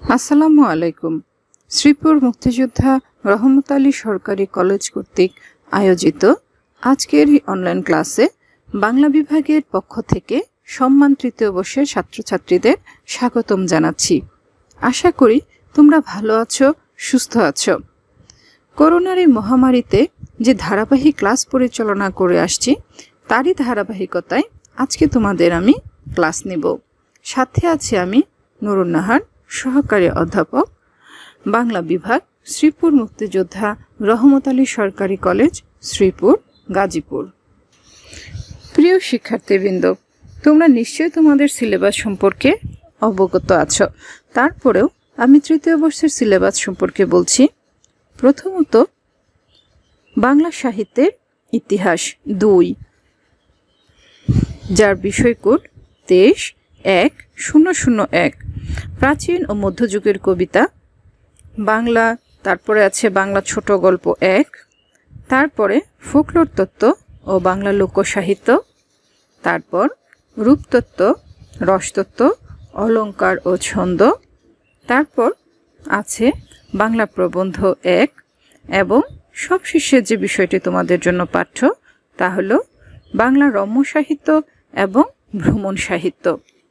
আসসালামু আলাইকুম। শ্রীপুর মুক্তিযোদ্ধা রহমত আলী সরকারি কলেজ কর্তৃক আয়োজিত আজকের অনলাইন ক্লাসে বাংলা বিভাগের পক্ষ থেকে সম্মান তৃতীয় বর্ষের ছাত্রছাত্রীদের স্বাগতম জানাচ্ছি। আশা করি তোমরা ভালো আছো, সুস্থ আছো। করোনার এই মহামারীতে যে ধারাবাহিক ক্লাস পরিচালনা করে আসছি তারই ধারাবাহিকতায় আজকে তোমাদের আমি ক্লাস নেব। সাথে আছি আমি নুরুন নাহার, সহকারী অধ্যাপক, বাংলা বিভাগ, শ্রীপুর মুক্তিযোদ্ধা রহমত আলী সরকারি কলেজ, শ্রীপুর, গাজীপুর। প্রিয় শিক্ষার্থীবৃন্দ, তোমরা নিশ্চয়ই তোমাদের সিলেবাস সম্পর্কে অবগত আছো। তারপরেও আমি তৃতীয় বর্ষের সিলেবাস সম্পর্কে বলছি। প্রথমত, বাংলা সাহিত্যের ইতিহাস 2, যার বিষয় কোড 23-1001, প্রাচীন ও মধ্যযুগের কবিতা বাংলা। তারপরে আছে বাংলা ছোট গল্প 1, তারপরে ফোকলোর তত্ত্ব ও বাংলা লোকসাহিত্য, তারপর রূপতত্ত্ব, রসতত্ত্ব, অলঙ্কার ও ছন্দ, তারপর আছে বাংলা প্রবন্ধ 1, এবং সবশেষে যে বিষয়টি তোমাদের জন্য পাঠ্য তা হলো বাংলা রম্য সাহিত্য এবং ভ্রমণ সাহিত্য।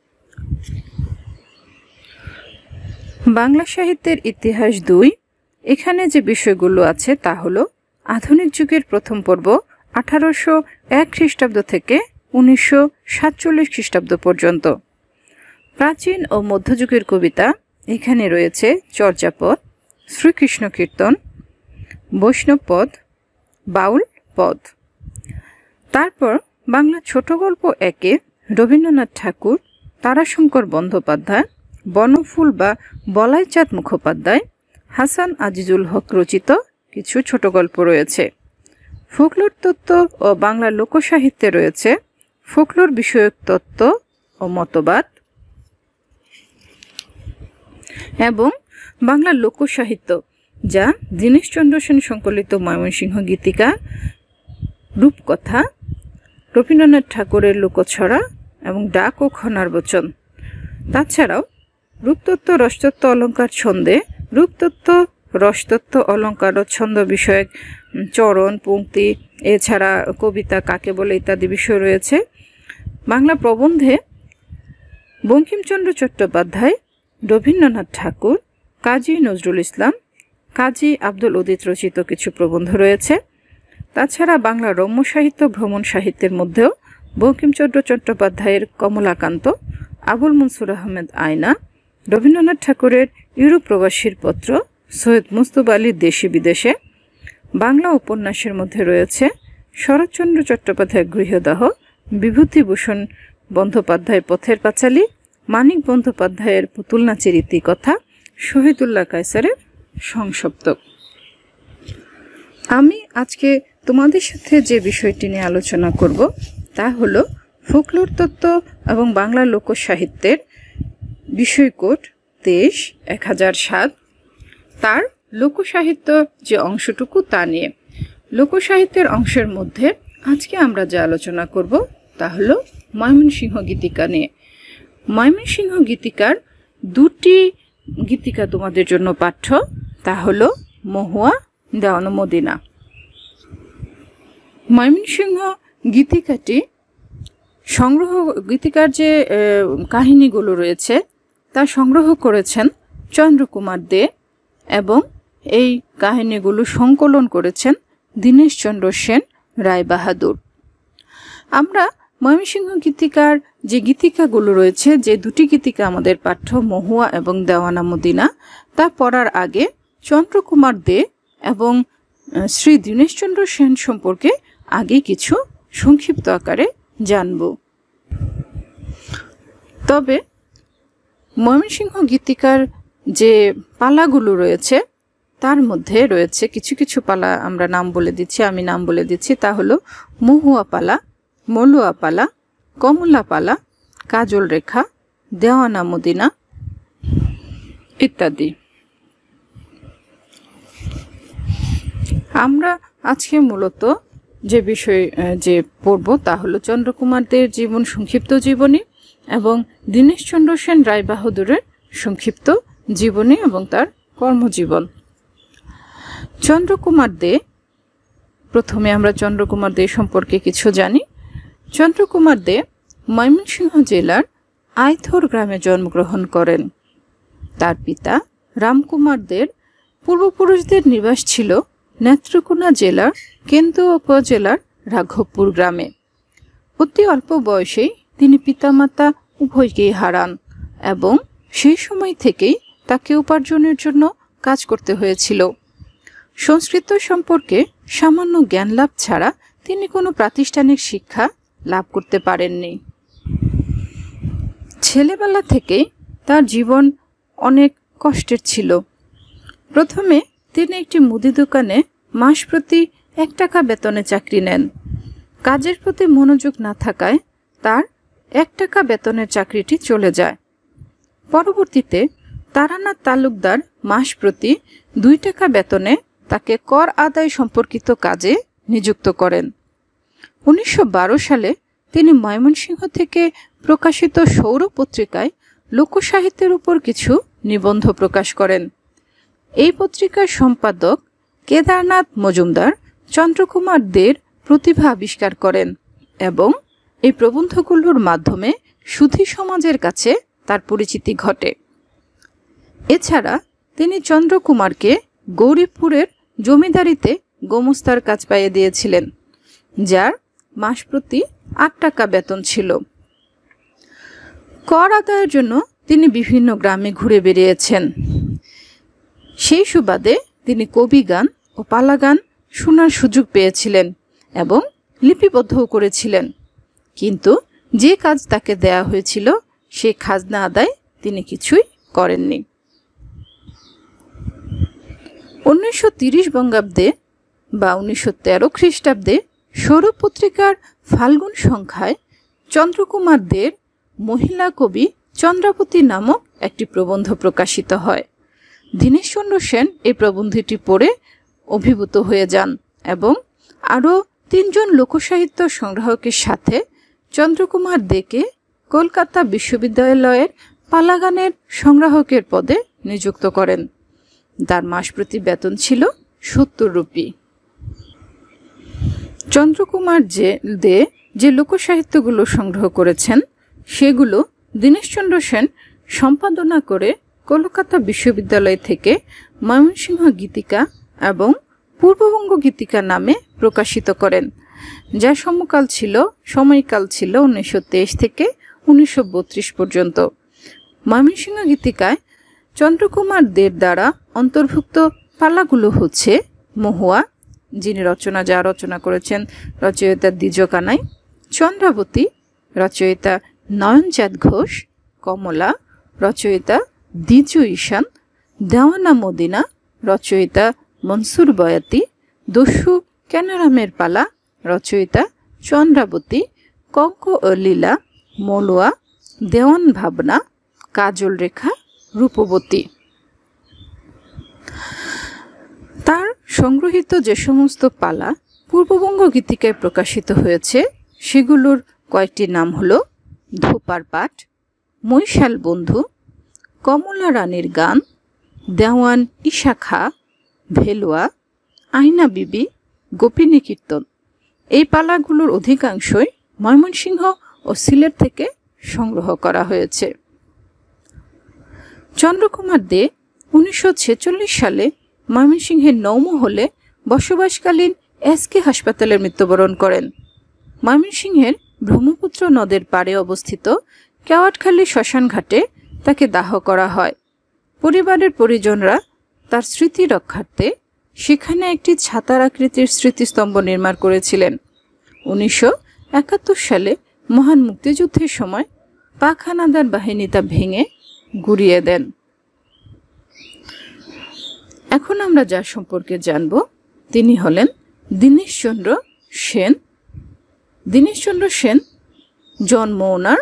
বাংলা সাহিত্যের ইতিহাস 2, এখানে যে বিষয়গুলো আছে তা হলো আধুনিক যুগের প্রথম পর্ব 1801 খ্রিস্টাব্দ থেকে 1947 খ্রিস্টাব্দ পর্যন্ত। প্রাচীন ও মধ্যযুগের কবিতা এখানে রয়েছে চর্যাপদ, শ্রীকৃষ্ণ কীর্তন, বৈষ্ণব পদ, বাউল পদ। তারপর বাংলা ছোট গল্প 1-এ রবীন্দ্রনাথ ঠাকুর, তারাশঙ্কর বন্দ্যোপাধ্যায়, বনফুল বা বলাইচাঁদ মুখোপাধ্যায়, হাসান আজিজুল হক রচিত কিছু ছোট গল্প রয়েছে। ফোকলোর তত্ত্ব ও বাংলা লোকসাহিত্যে রয়েছে ফোকলোর বিষয়ক তত্ত্ব ও মতবাদ, এবং বাংলা লোকসাহিত্য যা দীনেশচন্দ্র সেন সংকলিত ময়মনসিংহ গীতিকা, রূপকথা, রবীন্দ্রনাথ ঠাকুরের লোকছড়া এবং ডাক ও খনার বচন। তাছাড়াও রূপতত্ত্ব, রসতত্ত্ব, অলঙ্কার ছন্দে রূপতত্ত্ব, রসতত্ত্ব, অলঙ্কার ও ছন্দ বিষয়ক চরণ, পংক্তি, এছাড়া কবিতা কাকে বলে ইত্যাদি বিষয় রয়েছে। বাংলা প্রবন্ধে বঙ্কিমচন্দ্র চট্টোপাধ্যায়, রবীন্দ্রনাথ ঠাকুর, কাজী নজরুল ইসলাম, কাজী আব্দুল উদিত রচিত কিছু প্রবন্ধ রয়েছে। তাছাড়া বাংলা রম্য সাহিত্য, ভ্রমণ সাহিত্যের মধ্যেও বঙ্কিমচন্দ্র চট্টোপাধ্যায়ের কমলাকান্ত, আবুল মনসুর আহমেদ আয়না, রবীন্দ্রনাথ ঠাকুরের ইউরোপ প্রবাসীর পত্র, সৈয়দ মুস্তফা আলীর দেশে বিদেশে। বাংলা উপন্যাসের মধ্যে রয়েছে শরৎচন্দ্র চট্টোপাধ্যায়ের গৃহদাহ, বিভূতিভূষণ বন্দ্যোপাধ্যায়ের পথের পাঁচালী, মানিক বন্দ্যোপাধ্যায়ের পুতুল নাচের ইতিকথা, শহীদুল্লাহ কায়সারের সংসপ্তক। আমি আজকে তোমাদের সাথে যে বিষয়টি নিয়ে আলোচনা করব তা হলো ফোকলোর তত্ত্ব এবং বাংলা লোকসাহিত্যের বিষয় কোড 23-1007, তার লোকসাহিত্য যে অংশটুকু তা নিয়ে। লোকসাহিত্যের অংশের মধ্যে আজকে আমরা যা আলোচনা করব তা হলো ময়মনসিংহ গীতিকা নিয়ে। ময়মনসিংহ গীতিকার 2টি গীতিকা তোমাদের জন্য পাঠ্য, তা হলো মহুয়া, দেওয়ানা মদিনা। ময়মনসিংহ গীতিকাটি গীতিকার যে কাহিনীগুলো রয়েছে তা সংগ্রহ করেছেন চন্দ্রকুমার দে, এবং এই কাহিনীগুলো সংকলন করেছেন দীনেশচন্দ্র সেন রায়বাহাদুর। আমরা ময়মনসিংহ গীতিকার যে গীতিকাগুলো রয়েছে, যে 2টি গীতিকা আমাদের পাঠ্য, মহুয়া এবং দেওয়ানা মদিনা, তা পড়ার আগে চন্দ্রকুমার দে এবং শ্রী দীনেশচন্দ্র সেন সম্পর্কে আগে কিছু সংক্ষিপ্ত আকারে জানব। তবে ময়মনসিংহ গীতিকার যে পালাগুলো রয়েছে তার মধ্যে রয়েছে কিছু কিছু পালা আমরা নাম বলে দিচ্ছি, আমি নাম বলে দিচ্ছি। তা হলো মহুয়া পালা, মলুয়া পালা, কমলা পালা, কাজল রেখা, দেওয়ানা মদিনা ইত্যাদি। আমরা আজকে মূলত যে বিষয় যে পড়ব তা হলো চন্দ্রকুমার দের জীবন সংক্ষিপ্ত জীবনী এবং দীনেশচন্দ্র সেন রায়বাহাদুরের সংক্ষিপ্ত জীবনী এবং তার কর্মজীবন। চন্দ্রকুমার দে, প্রথমে আমরা চন্দ্রকুমার দে সম্পর্কে কিছু জানি। চন্দ্রকুমার দে ময়মনসিংহ জেলার আইথর গ্রামে জন্মগ্রহণ করেন। তার পিতা রামকুমার দের পূর্বপুরুষদের নিবাস ছিল নেত্রকোনা জেলার কেন্দুয়া উপজেলার রাঘবপুর গ্রামে। অতি অল্প বয়সেই তিনি পিতামাতা উভয়কেই হারান এবং সেই সময় থেকেই তাকে উপার্জনের জন্য কাজ করতে হয়েছিল। সংস্কৃত সম্পর্কে সামান্য জ্ঞান লাভ ছাড়া তিনি কোনো প্রাতিষ্ঠানিক শিক্ষা লাভ করতে পারেননি। ছেলেবেলা থেকেই তার জীবন অনেক কষ্টের ছিল। প্রথমে তিনি একটি মুদি দোকানে মাস প্রতি 1 টাকা বেতনে চাকরি নেন। কাজের প্রতি মনোযোগ না থাকায় তার 1 টাকা বেতনের চাকরিটি চলে যায়। পরবর্তীতে তারানাথ তালুকদার মাস প্রতি 2 টাকা বেতনে তাকে কর আদায় সম্পর্কিত কাজে নিযুক্ত করেন। 1912 সালে তিনি ময়মনসিংহ থেকে প্রকাশিত সৌর পত্রিকায় লোকসাহিত্যের উপর কিছু নিবন্ধ প্রকাশ করেন। এই পত্রিকার সম্পাদক কেদারনাথ মজুমদার চন্দ্রকুমার দের প্রতিভা আবিষ্কার করেন এবং এই প্রবন্ধগুলোর মাধ্যমে সুধী সমাজের কাছে তার পরিচিতি ঘটে। এছাড়া তিনি চন্দ্রকুমারকে গৌরীপুরের জমিদারিতে গোমস্তার কাজ পাইয়ে দিয়েছিলেন, যার মাস প্রতি 8 টাকা বেতন ছিল। কর আদায়ের জন্য তিনি বিভিন্ন গ্রামে ঘুরে বেরিয়েছেন। সেই সুবাদে তিনি কবি গান ও পালা গান শোনার সুযোগ পেয়েছিলেন এবং লিপিবদ্ধও করেছিলেন। কিন্তু যে কাজ তাকে দেয়া হয়েছিল সে খাজনা আদায় তিনি কিছুই করেননি। 1930 বঙ্গাব্দে বা 1913 খ্রিস্টাব্দে সৌর পত্রিকার ফাল্গুন সংখ্যায় চন্দ্রকুমার দের মহিলা কবি চন্দ্রাবতী নামক একটি প্রবন্ধ প্রকাশিত হয়। দীনেশচন্দ্র সেন এই প্রবন্ধটি পড়ে অভিভূত হয়ে যান এবং আরও 3 জন লোকসাহিত্য সংগ্রাহকের সাথে চন্দ্রকুমার দেকে কলকাতা বিশ্ববিদ্যালয়ের পালাগানের সংগ্রাহকের পদে নিযুক্ত করেন। তার মাস প্রতি বেতন ছিল 70 রুপি। চন্দ্রকুমার দে যে লোকসাহিত্যগুলো সংগ্রহ করেছেন সেগুলো দীনেশচন্দ্র সেন সম্পাদনা করে কলকাতা বিশ্ববিদ্যালয় থেকে ময়মনসিংহ গীতিকা এবং পূর্ববঙ্গ গীতিকা নামে প্রকাশিত করেন, যার সময়কাল ছিল 1923 থেকে 1932 পর্যন্ত। ময়মনসিংহ গীতিকায় চন্দ্রকুমার দের দ্বারা অন্তর্ভুক্ত পালাগুলো হচ্ছে মহুয়া, যিনি যা রচনা করেছেন রচয়িতা দ্বিজ কানাই, চন্দ্রাবতী রচয়িতা নয়নচাঁদ ঘোষ, কমলা রচয়িতা দ্বিজ ঈশান, দেওয়ানা মদিনা রচয়িতা মনসুর বয়াতি, দস্যু কেনারামের পালা রচয়িতা চন্দ্রাবতী, কঙ্ক ও লীলা মলুয়া, দেওয়ান ভাবনা, কাজল রেখা, রূপবতী। তার সংগৃহীত যে সমস্ত পালা পূর্ববঙ্গ গীতিকায় প্রকাশিত হয়েছে সেগুলোর কয়েকটি নাম হল ধোপার পাঠ, মৈশাল বন্ধু, কমলা রানীর গান, দেওয়ান ঈশা খা, ভেলুয়া, আইনা বিবি, গোপিনী কীর্তন। এই পালাগুলোর অধিকাংশই ময়মনসিংহ ও সিলেট থেকে সংগ্রহ করা হয়েছে। চন্দ্রকুমার দে 1946 সালে ময়মনসিংহের নৌমহলে বসবাসকালীন এসকে হাসপাতালে মৃত্যুবরণ করেন। ময়মনসিংহের ব্রহ্মপুত্র নদের পাড়ে অবস্থিত কেওয়াটখালী শ্মশান ঘাটে তাকে দাহ করা হয়। পরিবারের পরিজনরা তার স্মৃতি রক্ষার্থে সেখানে একটি ছাতার আকৃতির স্মৃতিস্তম্ভ নির্মাণ করেছিলেন। 1971 সালে মহান মুক্তিযুদ্ধের সময় পাক হানাদার বাহিনী তা ভেঙে গুড়িয়ে দেন। এখন আমরা যার সম্পর্কে জানব তিনি হলেন দীনেশচন্দ্র সেন। দীনেশচন্দ্র সেন জন্ম ওনার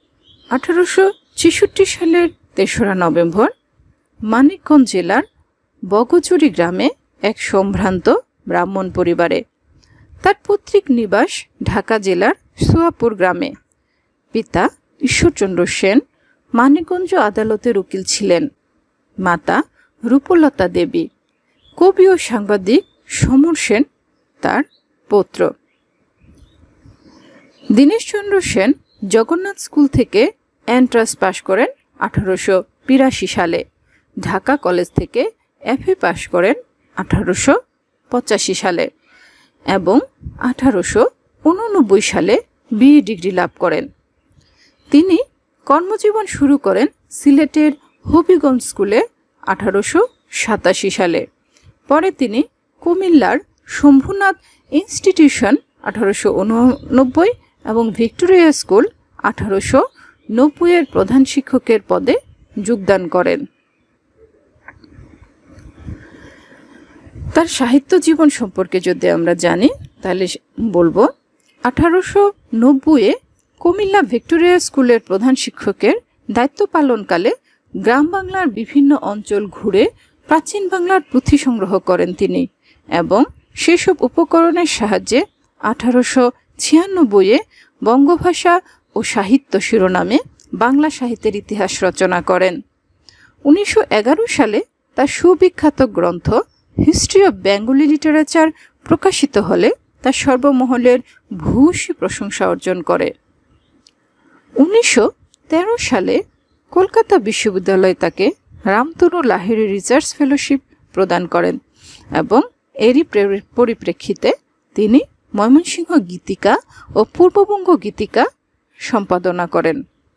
1866 সালের 3রা নভেম্বর মানিকগঞ্জ জেলার বগচুরি গ্রামে এক সম্ভ্রান্ত ব্রাহ্মণ পরিবারে। তার পৈতৃক নিবাস ঢাকা জেলার সোয়াপুর গ্রামে। পিতা ঈশ্বরচন্দ্র সেন মানিকগঞ্জ আদালতের উকিল ছিলেন। মাতা রূপলতা দেবী। কবি ও সাংবাদিক সমর সেন তার পৌত্র। দীনেশচন্দ্র সেন জগন্নাথ স্কুল থেকে এন্ট্রান্স পাশ করেন 1882 সালে। ঢাকা কলেজ থেকে এফএ পাশ করেন 1885 সালে এবং 1889 সালে বিএ ডিগ্রি লাভ করেন। তিনি কর্মজীবন শুরু করেন সিলেটের হবিগঞ্জ স্কুলে 1887 সালে। পরে তিনি কুমিল্লার শম্ভুনাথ ইনস্টিটিউশন 1889 এবং ভিক্টোরিয়া স্কুল 1890 এর প্রধান শিক্ষকের পদে যোগদান করেন। তার সাহিত্য জীবন সম্পর্কে যদি আমরা জানি তাহলে বলবো 1890-এ কুমিল্লা ভিক্টোরিয়া স্কুলের প্রধান শিক্ষকের দায়িত্ব পালনকালে গ্রাম বাংলার বিভিন্ন অঞ্চল ঘুরে প্রাচীন বাংলার পুঁথি সংগ্রহ করেন তিনি এবং সেসব উপকরণের সাহায্যে 1896-এ বঙ্গভাষা ও সাহিত্য শিরোনামে বাংলা সাহিত্যের ইতিহাস রচনা করেন। 1911 সালে তার সুবিখ্যাত গ্রন্থ হিস্ট্রি অব বেঙ্গলি লিটারেচার প্রকাশিত হলে তার সর্বমহলের ভূয়সী প্রশংসা অর্জন করে। 1913 সালে কলকাতা বিশ্ববিদ্যালয় তাকে রামতনু লাহিড়ী রিসার্চ ফেলোশিপ প্রদান করেন এবং এরই পরিপ্রেক্ষিতে তিনি ময়মনসিংহ গীতিকা ও পূর্ববঙ্গ গীতিকা সম্পাদনা করেন।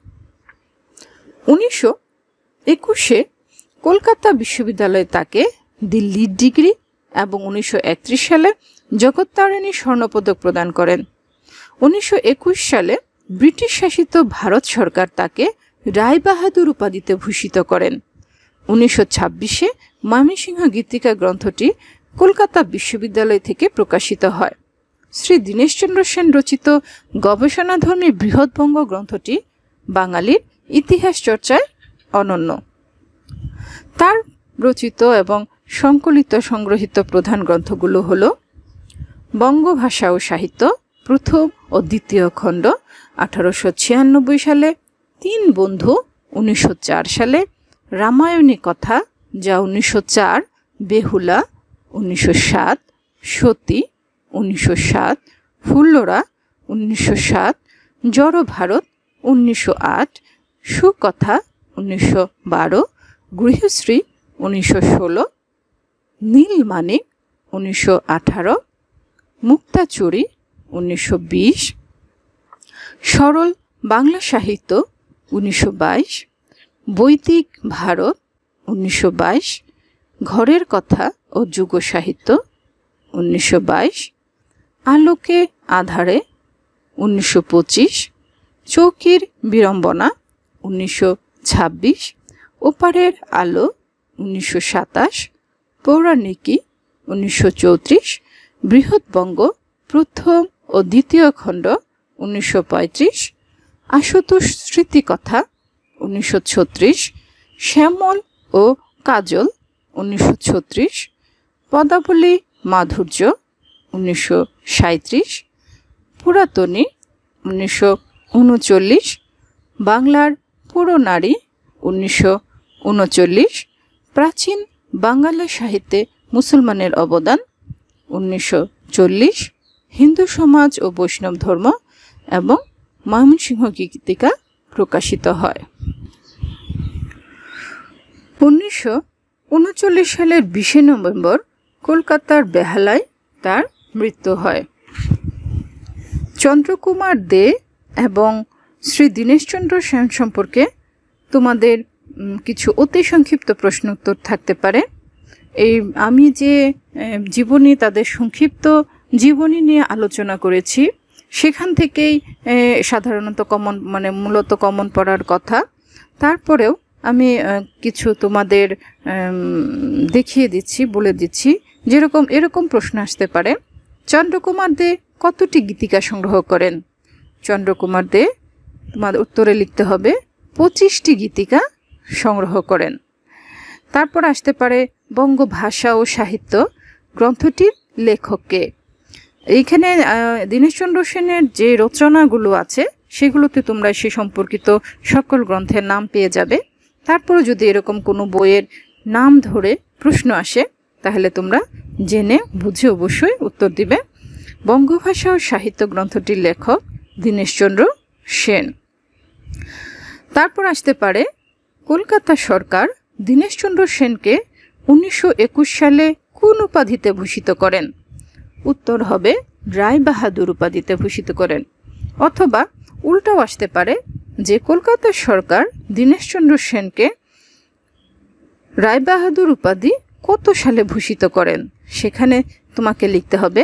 1921-এ কলকাতা বিশ্ববিদ্যালয় তাকে দিল্লির ডিগ্রি এবং 1931 সালে জগত্তারিণী স্বর্ণপদক প্রদান করেন। 1921 সালে ব্রিটিশ শাসিত ভারত সরকার তাকে রায়বাহাদুর উপাধিতে ভূষিত করেন। 1926-এ ময়মনসিংহ গীতিকা গ্রন্থটি কলকাতা বিশ্ববিদ্যালয় থেকে প্রকাশিত হয়। শ্রী দীনেশচন্দ্র সেন রচিত গবেষণাধর্মী বৃহৎবঙ্গ গ্রন্থটি বাঙালির ইতিহাস চর্চায় অনন্য। তার রচিত এবং সংকলিত সংগ্রহীত প্রধান গ্রন্থগুলো হল বঙ্গভাষা ও সাহিত্য প্রথম ও দ্বিতীয় খণ্ড 1896 সালে, 3 বন্ধু 1904 সালে, রামায়ণী কথা যা 1904, বেহুলা 1907, সতী 1907, ফুল্লরা 1907, জড় ভারত 1908, সুকথা 1912, গৃহশ্রী 1916, নীলমানিক 1918, মুক্তাচুরী 1920, সরল বাংলা সাহিত্য 1922, বৈদিক ভারত 1922, ঘরের কথা ও যুগ সাহিত্য 1922, আলোকে আধারে 1925, চৌকির বিড়ম্বনা 1926, ওপারের আলো 1927, পৌরাণিকী 1934, বৃহৎবঙ্গ প্রথম ও দ্বিতীয় খণ্ড 1935, আশুতোষ স্মৃতিকথা 1936, শ্যামল ও কাজল 1936, পদাবলী মাধুর্য 1937, পুরাতনী 1939, বাংলার পুরনারী 1939, প্রাচীন বাংলা সাহিত্যে মুসলমানের অবদান 1940, হিন্দু সমাজ ও বৈষ্ণব ধর্ম এবং ময়মনসিংহ গীতিকা প্রকাশিত হয়। 1939 সালের 20 নভেম্বর কলকাতার বেহালায় তার মৃত্যু হয়। চন্দ্রকুমার দে এবং শ্রী দীনেশচন্দ্র সেন সম্পর্কে তোমাদের কিছু অতি সংক্ষিপ্ত প্রশ্ন উত্তর থাকতে পারে। আমি যে জীবনী, তাদের সংক্ষিপ্ত জীবনী নিয়ে আলোচনা করেছি, সেখান থেকেই সাধারণত মূলত কমন পড়ার কথা। তারপরেও আমি কিছু তোমাদের দেখিয়ে দিচ্ছি, বলে দিচ্ছি। এরকম প্রশ্ন আসতে পারে, চন্দ্রকুমার দে কতটি গীতিকা সংগ্রহ করেন? চন্দ্রকুমার দে তোমাদের উত্তরে লিখতে হবে 25টি গীতিকা সংগ্রহ করেন। তারপর আসতে পারে বঙ্গভাষা ও সাহিত্য গ্রন্থটির লেখককে। এইখানে দীনেশচন্দ্র সেনের যে রচনাগুলো আছে সেগুলোতে তোমরা সে সম্পর্কিত সকল গ্রন্থের নাম পেয়ে যাবে। তারপরে যদি এরকম কোনো বইয়ের নাম ধরে প্রশ্ন আসে তাহলে তোমরা জেনে বুঝে অবশ্যই উত্তর দিবে। বঙ্গভাষা ও সাহিত্য গ্রন্থটির লেখক দীনেশচন্দ্র সেন। তারপর আসতে পারে কলকাতা সরকার দীনেশচন্দ্র সেনকে 1921 সালে কোন উপাধিতে ভূষিত করেন? উত্তর হবে রায়বাহাদুর উপাধিতে ভূষিত করেন। অথবা উল্টাও আসতে পারে যে কলকাতা সরকার দীনেশচন্দ্র সেনকে রায়বাহাদুর উপাধি কত সালে ভূষিত করেন? সেখানে তোমাকে লিখতে হবে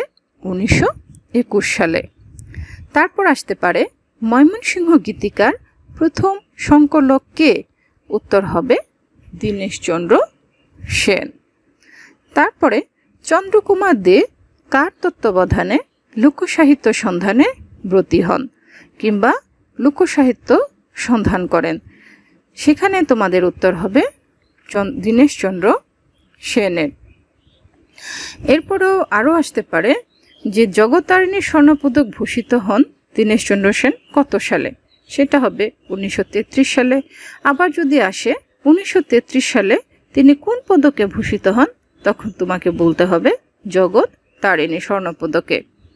1921 সালে। তারপর আসতে পারে ময়মনসিংহ গীতিকার প্রথম সংকলক কে? উত্তর হবে দীনেশচন্দ্র সেন। তারপরে চন্দ্রকুমার দে কার তত্ত্বাবধানে লোকসাহিত্য সন্ধানে ব্রতী হন কিংবা লোকসাহিত্য সন্ধান করেন? সেখানে তোমাদের উত্তর হবে দীনেশচন্দ্র সেনের। এরপরেও আরও আসতে পারে যে জগত্তারিণী স্বর্ণপদক ভূষিত হন দীনেশচন্দ্র সেন কত সালে? সেটা হবে 1933 সালে। আবার যদি আসে 1933 সালে তিনি কোন পদকে ভূষিত হন, তখন তোমাকে বলতে হবে জগত্তারিণী স্বর্ণপদকে।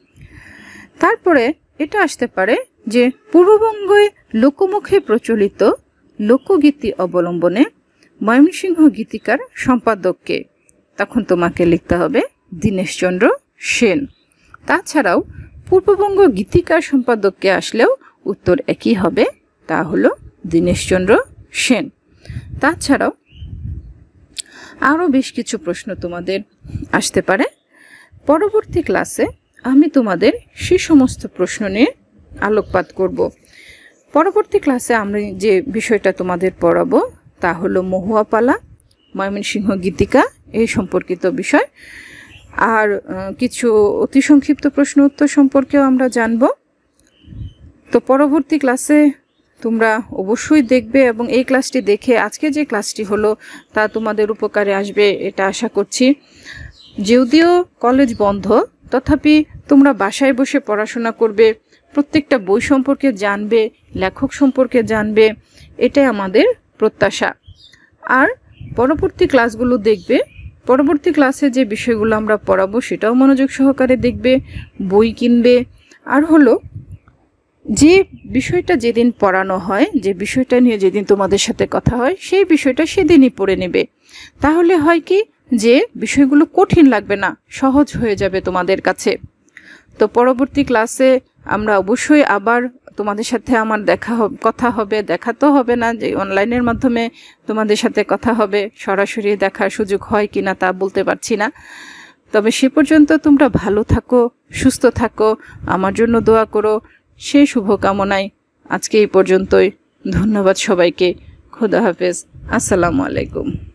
তারপরে এটা আসতে পারে যে পূর্ববঙ্গে লোকমুখে প্রচলিত লোকগীতি অবলম্বনে ময়মনসিংহ গীতিকার সম্পাদককে? তখন তোমাকে লিখতে হবে দীনেশচন্দ্র সেন। তাছাড়াও পূর্ববঙ্গ গীতিকার সম্পাদককে আসলেও উত্তর একই হবে, তা হলো দীনেশচন্দ্র সেন। তাছাড়াও আরও বেশ কিছু প্রশ্ন তোমাদের আসতে পারে। পরবর্তী ক্লাসে আমি তোমাদের সে সমস্ত প্রশ্ন নিয়ে আলোকপাত করব। পরবর্তী ক্লাসে আমরা যে বিষয়টা তোমাদের পড়াবো তা হলো মহুয়াপালা, ময়মনসিংহ গীতিকা এই সম্পর্কিত বিষয়। আর কিছু অতি সংক্ষিপ্ত প্রশ্ন উত্তর সম্পর্কেও আমরা জানব। তো পরবর্তী ক্লাসে তোমরা অবশ্যই দেখবে এবং এই ক্লাসটি দেখে আজকে যে ক্লাসটি হলো তা তোমাদের উপকারে আসবে এটা আশা করছি। যদিও কলেজ বন্ধ, তথাপি তোমরা বাসায় বসে পড়াশোনা করবে, প্রত্যেকটা বই সম্পর্কে জানবে, লেখক সম্পর্কে জানবে, এটাই আমাদের প্রত্যাশা। আর পরবর্তী ক্লাসগুলো দেখবে, পরবর্তী ক্লাসে যে বিষয়গুলো আমরা পড়াবো সেটাও মনোযোগ সহকারে দেখবে, বই কিনবে। আর হলো যে বিষয়টা যেদিন পড়ানো হয়, যে বিষয়টা নিয়ে যেদিন তোমাদের সাথে কথা হয়, সেই বিষয়টা সেদিনই পড়ে নেবে। তাহলে হয় কি যে বিষয়গুলো কঠিন লাগবে না, সহজ হয়ে যাবে তোমাদের কাছে। তো পরবর্তী ক্লাসে আমরা অবশ্যই আবার তোমাদের সাথে আমার কথা হবে, দেখা তো হবে না, যে অনলাইনের মাধ্যমে তোমাদের সাথে কথা হবে, সরাসরি দেখার সুযোগ হয় কিনা তা বলতে পারছি না। তবে সে পর্যন্ত তোমরা ভালো থাকো, সুস্থ থাকো, আমার জন্য দোয়া করো, সেই শুভকামনায় আজকে এই পর্যন্তই। ধন্যবাদ সবাইকে। খোদা হাফেজ। আসসালামু আলাইকুম।